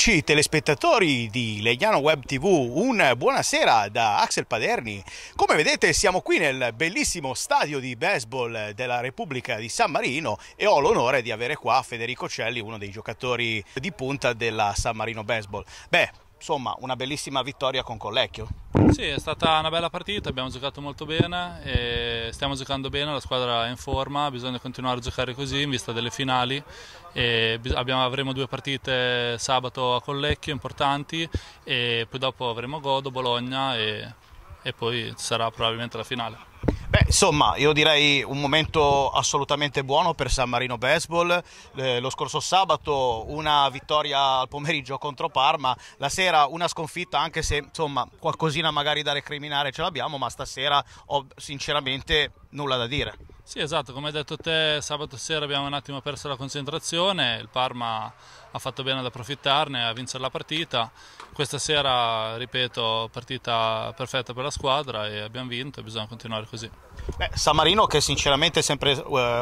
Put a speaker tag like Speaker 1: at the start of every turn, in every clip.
Speaker 1: Amici telespettatori di Legnano Web TV, un buonasera da Axel Paderni. Come vedete siamo qui nel bellissimo stadio di baseball della Repubblica di San Marino e ho l'onore di avere qua Federico Celli, uno dei giocatori di punta della San Marino Baseball. Insomma, una bellissima vittoria con Collecchio.
Speaker 2: Sì, è stata una bella partita, abbiamo giocato molto bene e stiamo giocando bene, la squadra è in forma, bisogna continuare a giocare così in vista delle finali e avremo due partite sabato a Collecchio importanti e poi dopo avremo Godo, Bologna e poi sarà probabilmente la finale.
Speaker 1: Insomma, io direi un momento assolutamente buono per San Marino Baseball. Lo scorso sabato una vittoria al pomeriggio contro Parma, la sera una sconfitta, anche se insomma qualcosina magari da recriminare ce l'abbiamo, ma stasera ho sinceramente nulla da dire.
Speaker 2: Sì, esatto, come hai detto te, sabato sera abbiamo un attimo perso la concentrazione, il Parma ha fatto bene ad approfittarne, a vincere la partita. Questa sera, ripeto, partita perfetta per la squadra e abbiamo vinto e bisogna continuare così.
Speaker 1: San Marino che sinceramente è sempre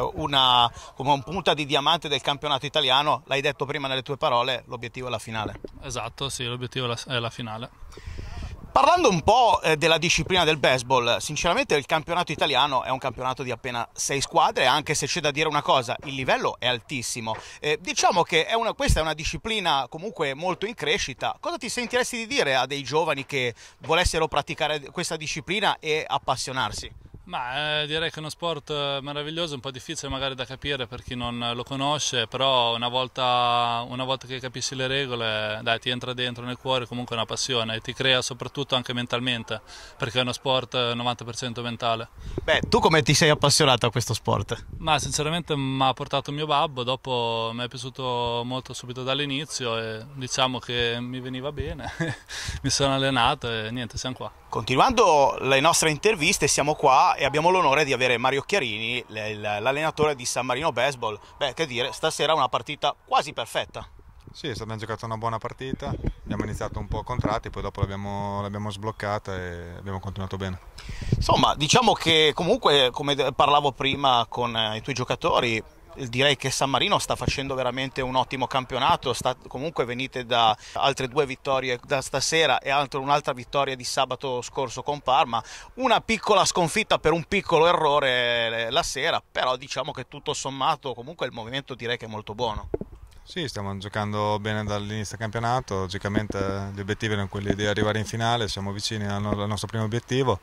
Speaker 1: come un punta di diamante del campionato italiano, l'hai detto prima nelle tue parole, l'obiettivo è la finale.
Speaker 2: Esatto, sì, l'obiettivo è la finale.
Speaker 1: Parlando un po' della disciplina del baseball, sinceramente il campionato italiano è un campionato di appena 6 squadre, anche se c'è da dire una cosa, il livello è altissimo. Diciamo che questa è una disciplina comunque molto in crescita. Cosa ti sentiresti di dire a dei giovani che volessero praticare questa disciplina e appassionarsi?
Speaker 2: Direi che è uno sport meraviglioso, un po' difficile magari da capire per chi non lo conosce, però una volta che capisci le regole, dai, ti entra dentro nel cuore comunque una passione e ti crea soprattutto anche mentalmente, perché è uno sport 90% mentale.
Speaker 1: Tu come ti sei appassionato a questo sport?
Speaker 2: Sinceramente mi ha portato mio babbo, dopo mi è piaciuto molto subito dall'inizio e diciamo che mi veniva bene, mi sono allenato e niente, siamo qua.
Speaker 1: Continuando le nostre interviste siamo qua e abbiamo l'onore di avere Mario Chiarini, l'allenatore di San Marino Baseball. Che dire, stasera una partita quasi perfetta.
Speaker 3: Sì, abbiamo giocato una buona partita, abbiamo iniziato un po' a contratti, poi dopo l'abbiamo sbloccata e abbiamo continuato bene.
Speaker 1: Insomma, diciamo che comunque, come parlavo prima con i tuoi giocatori, direi che San Marino sta facendo veramente un ottimo campionato, comunque venite da altre 2 vittorie da stasera e un'altra vittoria di sabato scorso con Parma, una piccola sconfitta per un piccolo errore la sera, però diciamo che tutto sommato comunque il movimento direi che è molto buono.
Speaker 3: Sì, stiamo giocando bene dall'inizio del campionato, logicamente gli obiettivi erano quelli di arrivare in finale, siamo vicini al nostro primo obiettivo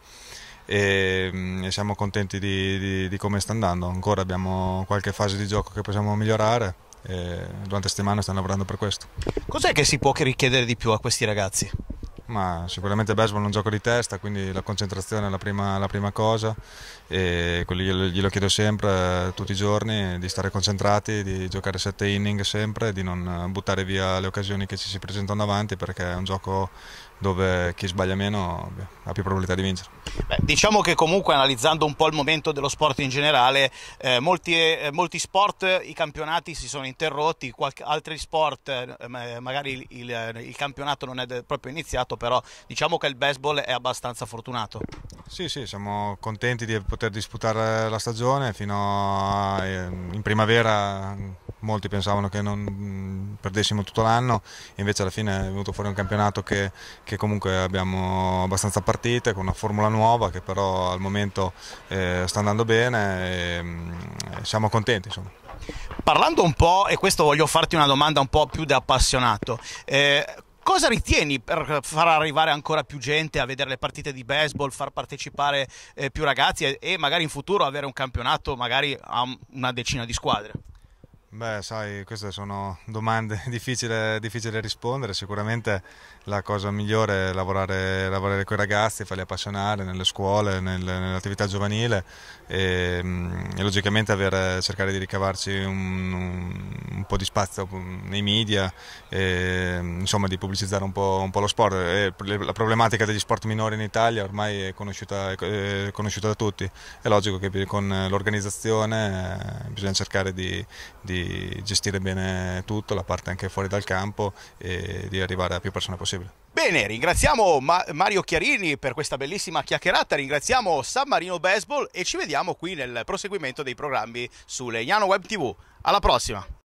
Speaker 3: e siamo contenti di come sta andando. Ancora abbiamo qualche fase di gioco che possiamo migliorare e durante la settimana stiamo lavorando per questo.
Speaker 1: Cos'è che si può richiedere di più a questi ragazzi?
Speaker 3: Ma sicuramente il baseball è un gioco di testa, quindi la concentrazione è la prima cosa e glielo chiedo sempre tutti i giorni, di stare concentrati, di giocare 7 inning sempre, di non buttare via le occasioni che ci si presentano davanti, perché è un gioco dove chi sbaglia meno ha più probabilità di vincere.
Speaker 1: Diciamo che comunque analizzando un po' il momento dello sport in generale, molti sport, i campionati si sono interrotti, altri sport magari il campionato non è proprio iniziato, però diciamo che il baseball è abbastanza fortunato.
Speaker 3: Sì, siamo contenti di poter disputare la stagione in primavera. Molti pensavano che non perdessimo tutto l'anno, invece alla fine è venuto fuori un campionato che comunque abbiamo abbastanza partite, con una formula nuova che però al momento sta andando bene e siamo contenti, insomma.
Speaker 1: Parlando un po', e questo voglio farti una domanda un po' più da appassionato, cosa ritieni per far arrivare ancora più gente a vedere le partite di baseball, far partecipare più ragazzi e magari in futuro avere un campionato magari a una decina di squadre?
Speaker 3: Sai, queste sono domande difficili da rispondere. Sicuramente la cosa migliore è lavorare con i ragazzi, farli appassionare nelle scuole, nell'attività giovanile e logicamente cercare di ricavarci un po' di spazio nei media e, insomma, di pubblicizzare un po' lo sport. La problematica degli sport minori in Italia ormai è conosciuta da tutti. È logico che con l'organizzazione bisogna cercare di gestire bene tutto, la parte anche fuori dal campo e di arrivare a più persone possibile.
Speaker 1: Bene, ringraziamo Mario Chiarini per questa bellissima chiacchierata, ringraziamo San Marino Baseball e ci vediamo qui nel proseguimento dei programmi su Legnano Web TV. Alla prossima!